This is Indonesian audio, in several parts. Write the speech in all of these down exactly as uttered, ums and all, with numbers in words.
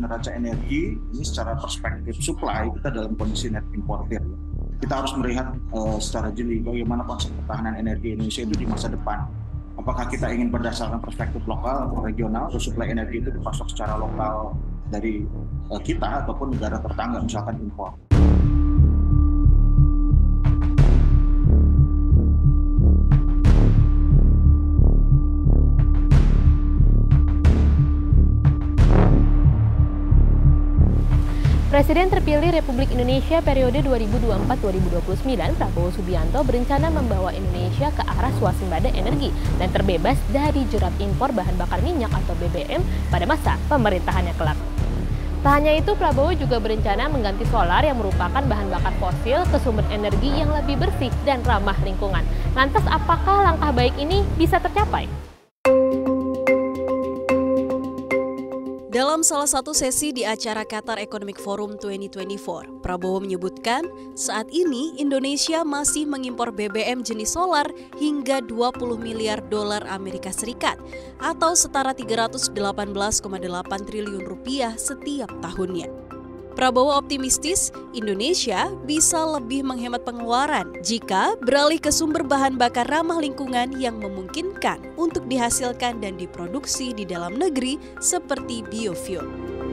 neraca energi ini secara perspektif supply kita dalam kondisi net importer. Kita harus melihat uh, secara jeli bagaimana konsep pertahanan energi Indonesia itu di masa depan. Apakah kita ingin berdasarkan perspektif lokal atau regional, atau suplai energi itu dipasok secara lokal dari uh, kita ataupun negara tetangga, misalkan impor. Presiden terpilih Republik Indonesia periode dua ribu dua puluh empat sampai dua ribu dua puluh sembilan, Prabowo Subianto berencana membawa Indonesia ke arah swasembada energi dan terbebas dari jerat impor bahan bakar minyak atau B B M pada masa pemerintahannya kelak. Tak hanya itu, Prabowo juga berencana mengganti solar yang merupakan bahan bakar fosil ke sumber energi yang lebih bersih dan ramah lingkungan. Lantas apakah langkah baik ini bisa tercapai? Dalam salah satu sesi di acara Qatar Economic Forum dua ribu dua puluh empat, Prabowo menyebutkan saat ini Indonesia masih mengimpor B B M jenis solar hingga dua puluh miliar dolar Amerika Serikat atau setara tiga ratus delapan belas koma delapan triliun rupiah setiap tahunnya. Prabowo optimistis Indonesia bisa lebih menghemat pengeluaran jika beralih ke sumber bahan bakar ramah lingkungan yang memungkinkan untuk dihasilkan dan diproduksi di dalam negeri seperti biofuel.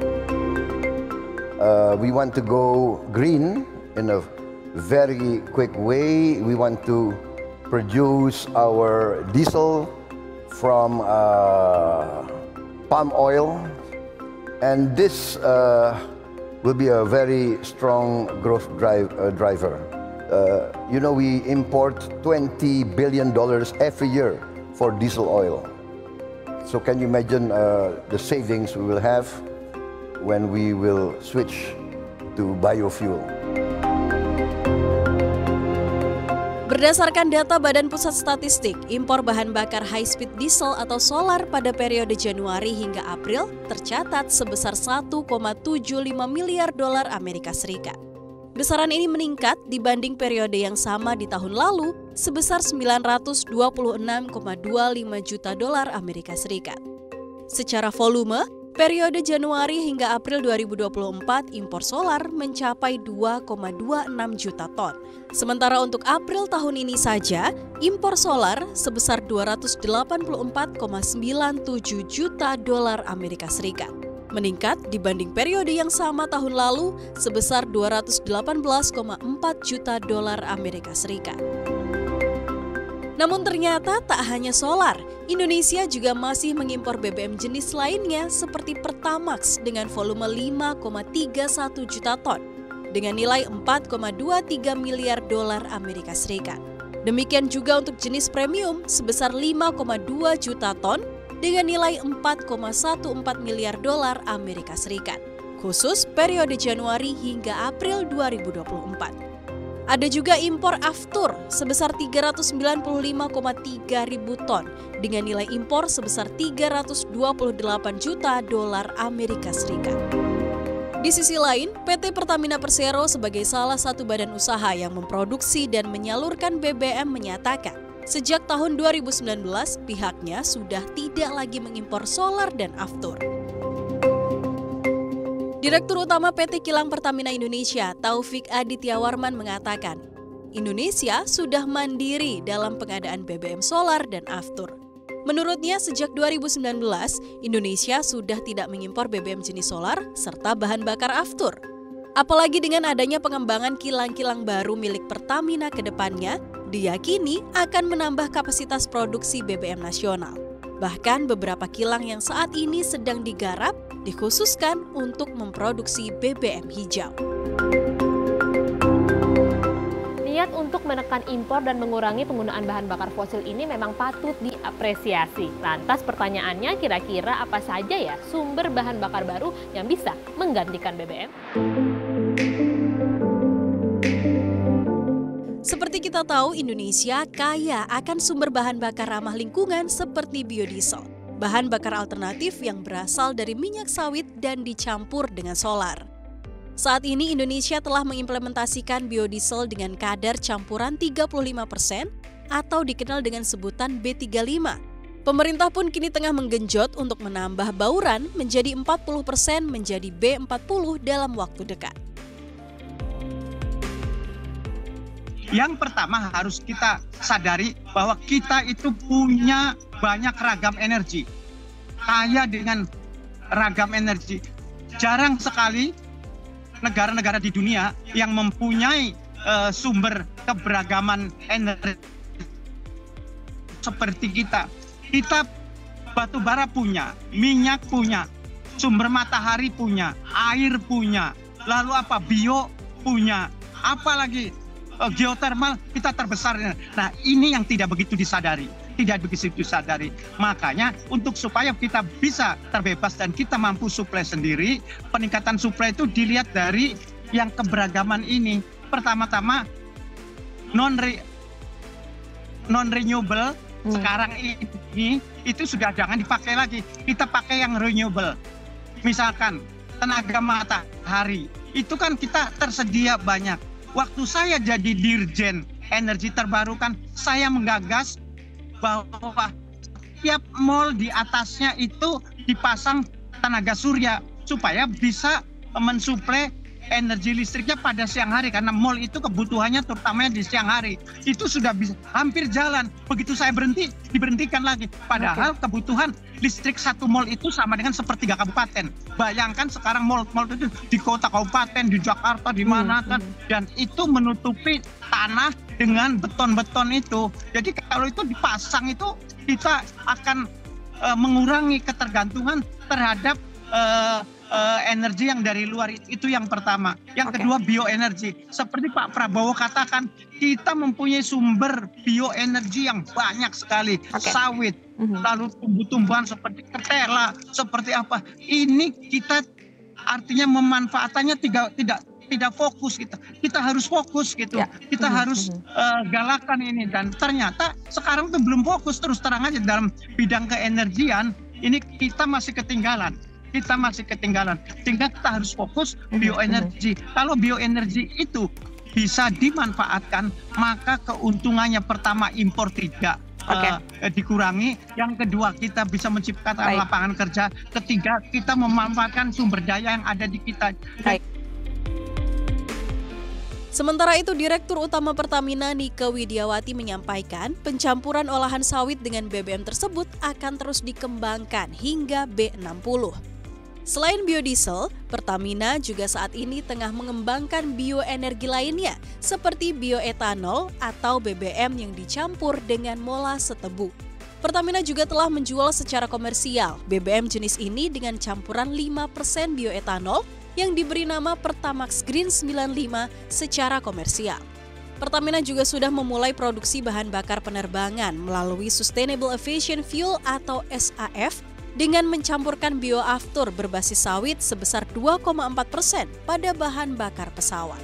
Uh, we want to go green in a very quick way. We want to produce our diesel from uh, palm oil, and this uh, will be a very strong growth drive, uh, driver. Uh, you know, we import twenty billion dollars every year for diesel oil. So can you imagine uh, the savings we will have when we will switch to biofuel? Berdasarkan data Badan Pusat Statistik, impor bahan bakar high-speed diesel atau solar pada periode Januari hingga April tercatat sebesar satu koma tujuh lima miliar dolar Amerika Serikat. Besaran ini meningkat dibanding periode yang sama di tahun lalu sebesar sembilan ratus dua puluh enam koma dua lima juta dolar Amerika Serikat. Secara volume, periode Januari hingga April dua ribu dua puluh empat impor solar mencapai dua koma dua enam juta ton. Sementara untuk April tahun ini saja, impor solar sebesar dua ratus delapan puluh empat koma sembilan tujuh juta dolar Amerika Serikat. Meningkat dibanding periode yang sama tahun lalu sebesar dua ratus delapan belas koma empat juta dolar Amerika Serikat. Namun ternyata tak hanya solar, Indonesia juga masih mengimpor B B M jenis lainnya seperti Pertamax dengan volume lima koma tiga satu juta ton dengan nilai empat koma dua tiga miliar dolar Amerika Serikat. Demikian juga untuk jenis premium sebesar lima koma dua juta ton dengan nilai empat koma empat belas miliar dolar Amerika Serikat, khusus periode Januari hingga April dua ribu dua puluh empat. Ada juga impor aftur sebesar tiga ratus sembilan puluh lima koma tiga ribu ton dengan nilai impor sebesar tiga ratus dua puluh delapan juta dolar Amerika Serikat. Di sisi lain, P T Pertamina Persero sebagai salah satu badan usaha yang memproduksi dan menyalurkan B B M menyatakan, sejak tahun dua ribu sembilan belas pihaknya sudah tidak lagi mengimpor solar dan aftur. Direktur Utama P T Kilang Pertamina Indonesia, Taufik Adityawarman mengatakan, Indonesia sudah mandiri dalam pengadaan B B M solar dan aftur. Menurutnya, sejak dua ribu sembilan belas, Indonesia sudah tidak mengimpor B B M jenis solar serta bahan bakar aftur. Apalagi dengan adanya pengembangan kilang-kilang baru milik Pertamina ke depannya, diyakini akan menambah kapasitas produksi B B M nasional. Bahkan beberapa kilang yang saat ini sedang digarap dikhususkan untuk memproduksi B B M hijau. Niat untuk menekan impor dan mengurangi penggunaan bahan bakar fosil ini memang patut diapresiasi. Lantas pertanyaannya, kira-kira apa saja ya sumber bahan bakar baru yang bisa menggantikan B B M? Seperti kita tahu, Indonesia kaya akan sumber bahan bakar ramah lingkungan seperti biodiesel, bahan bakar alternatif yang berasal dari minyak sawit dan dicampur dengan solar. Saat ini Indonesia telah mengimplementasikan biodiesel dengan kadar campuran tiga puluh lima persen atau dikenal dengan sebutan B tiga puluh lima. Pemerintah pun kini tengah menggenjot untuk menambah bauran menjadi empat puluh persen menjadi B empat puluh dalam waktu dekat. Yang pertama harus kita sadari bahwa kita itu punya banyak ragam energi. Kaya dengan ragam energi. Jarang sekali negara-negara di dunia yang mempunyai uh, sumber keberagaman energi seperti kita. Kita batu bara punya, minyak punya, sumber matahari punya, air punya, lalu apa bio punya, apalagi uh, geotermal kita terbesar. Nah ini yang tidak begitu disadari, tidak begitu disadari. Makanya untuk supaya kita bisa terbebas dan kita mampu suplai sendiri, peningkatan suplai itu dilihat dari yang keberagaman ini. Pertama-tama non non renewable. Hmm. Sekarang ini itu sudah jangan dipakai lagi, kita pakai yang renewable. Misalkan tenaga matahari, itu kan kita tersedia banyak. Waktu saya jadi Dirjen Energi Terbarukan, saya menggagas bahwa tiap mall di atasnya itu dipasang tenaga surya supaya bisa mensuplai energi listriknya pada siang hari, karena mall itu kebutuhannya terutamanya di siang hari. Itu sudah bisa hampir jalan. Begitu saya berhenti, diberhentikan lagi. Padahal okay. kebutuhan listrik satu mall itu sama dengan sepertiga kabupaten. Bayangkan sekarang mall-mall itu di kota kabupaten, di Jakarta, di mana hmm, kan, hmm. dan itu menutupi tanah dengan beton-beton itu. Jadi kalau itu dipasang itu kita akan uh, mengurangi ketergantungan terhadap uh, Uh, energi yang dari luar. Itu yang pertama. Yang okay. kedua bioenergi. Seperti Pak Prabowo katakan, kita mempunyai sumber bioenergi yang banyak sekali. Okay. Sawit, mm-hmm. lalu tumbuh-tumbuhan seperti ketela, seperti apa. Ini kita artinya memanfaatannya tidak tidak tidak fokus kita. Kita harus fokus gitu. Yeah. Kita mm-hmm. harus uh, galakan ini, dan ternyata sekarang tuh belum fokus. Terus terang aja dalam bidang keenergian ini kita masih ketinggalan. Kita masih ketinggalan, sehingga kita harus fokus bioenergi. Kalau bioenergi itu bisa dimanfaatkan, maka keuntungannya pertama impor tidak okay. uh, dikurangi. Yang kedua kita bisa menciptakan Baik. lapangan kerja. Ketiga kita memanfaatkan sumber daya yang ada di kita. Baik. Sementara itu, Direktur Utama Pertamina Nike Widiawati menyampaikan pencampuran olahan sawit dengan B B M tersebut akan terus dikembangkan hingga B enam puluh. Selain biodiesel, Pertamina juga saat ini tengah mengembangkan bioenergi lainnya seperti bioetanol atau B B M yang dicampur dengan molase tebu. Pertamina juga telah menjual secara komersial B B M jenis ini dengan campuran lima persen bioetanol yang diberi nama Pertamax Green sembilan puluh lima secara komersial. Pertamina juga sudah memulai produksi bahan bakar penerbangan melalui Sustainable Aviation Fuel atau S A F dengan mencampurkan bioaftur berbasis sawit sebesar dua koma empat persen pada bahan bakar pesawat.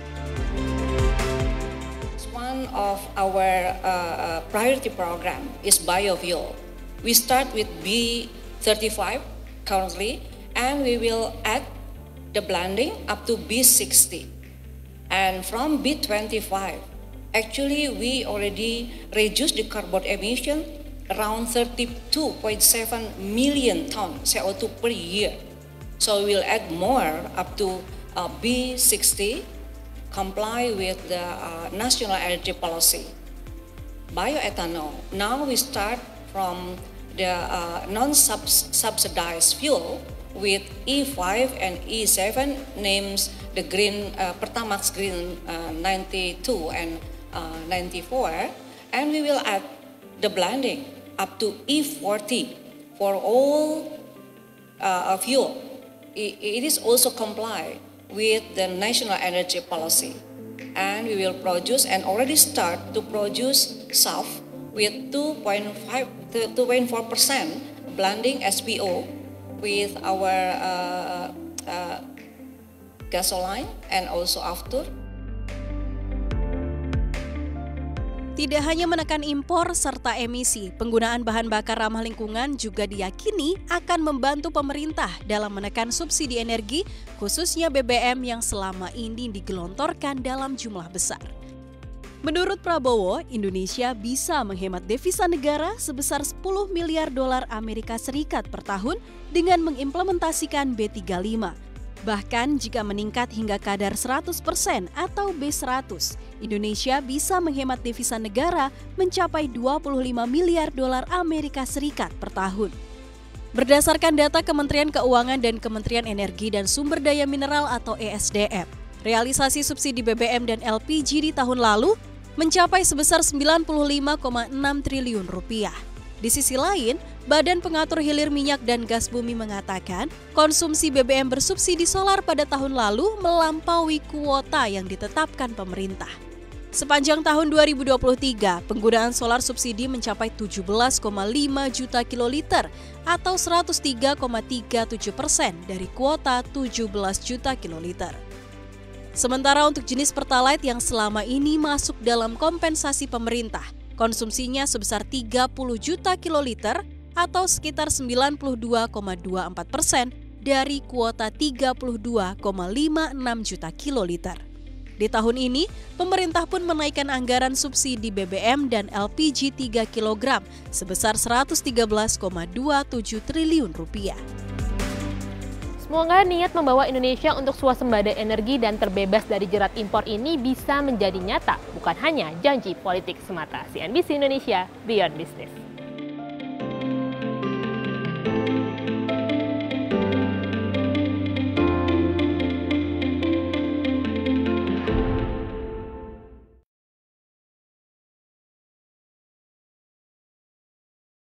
One of our uh, priority program is biofuel. We start with B thirty-five currently, and we will add the blending up to B sixty. And from B twenty-five, actually we already reduced the carbon emission around thirty-two point seven million ton C O two per year. So we'll add more up to uh, B sixty, comply with the uh, national energy policy. Bioethanol, now we start from the uh, non-subsidized fuel with E five and E seven, names the green uh, Pertamax Green uh, ninety-two and uh, ninety-four, and we will add the blending up to E forty for all uh, fuel. It, it is also comply with the national energy policy, and we will produce and already start to produce S A F with two point five to two point four percent blending S P O with our uh, uh, gasoline and also after. Tidak hanya menekan impor serta emisi, penggunaan bahan bakar ramah lingkungan juga diyakini akan membantu pemerintah dalam menekan subsidi energi, khususnya B B M yang selama ini digelontorkan dalam jumlah besar. Menurut Prabowo, Indonesia bisa menghemat devisa negara sebesar sepuluh miliar dolar Amerika Serikat per tahun dengan mengimplementasikan B tiga puluh lima. Bahkan jika meningkat hingga kadar seratus persen atau B seratus, Indonesia bisa menghemat devisa negara mencapai dua puluh lima miliar dolar Amerika Serikat per tahun. Berdasarkan data Kementerian Keuangan dan Kementerian Energi dan Sumber Daya Mineral atau E S D M, realisasi subsidi B B M dan L P G di tahun lalu mencapai sebesar sembilan puluh lima koma enam triliun rupiah. Di sisi lain, Badan Pengatur Hilir Minyak dan Gas Bumi mengatakan konsumsi B B M bersubsidi solar pada tahun lalu melampaui kuota yang ditetapkan pemerintah. Sepanjang tahun dua ribu dua puluh tiga, penggunaan solar subsidi mencapai tujuh belas koma lima juta kiloliter atau seratus tiga koma tiga tujuh persen dari kuota tujuh belas juta kiloliter. Sementara untuk jenis Pertalite yang selama ini masuk dalam kompensasi pemerintah, konsumsinya sebesar tiga puluh juta kiloliter atau sekitar sembilan puluh dua koma dua empat persen dari kuota tiga puluh dua koma lima enam juta kiloliter. Di tahun ini, pemerintah pun menaikkan anggaran subsidi B B M dan L P G tiga kilogram sebesar seratus tiga belas koma dua tujuh triliun rupiah. Semoga niat membawa Indonesia untuk swasembada energi dan terbebas dari jerat impor ini bisa menjadi nyata, bukan hanya janji politik semata. C N B C Indonesia, Beyond Business.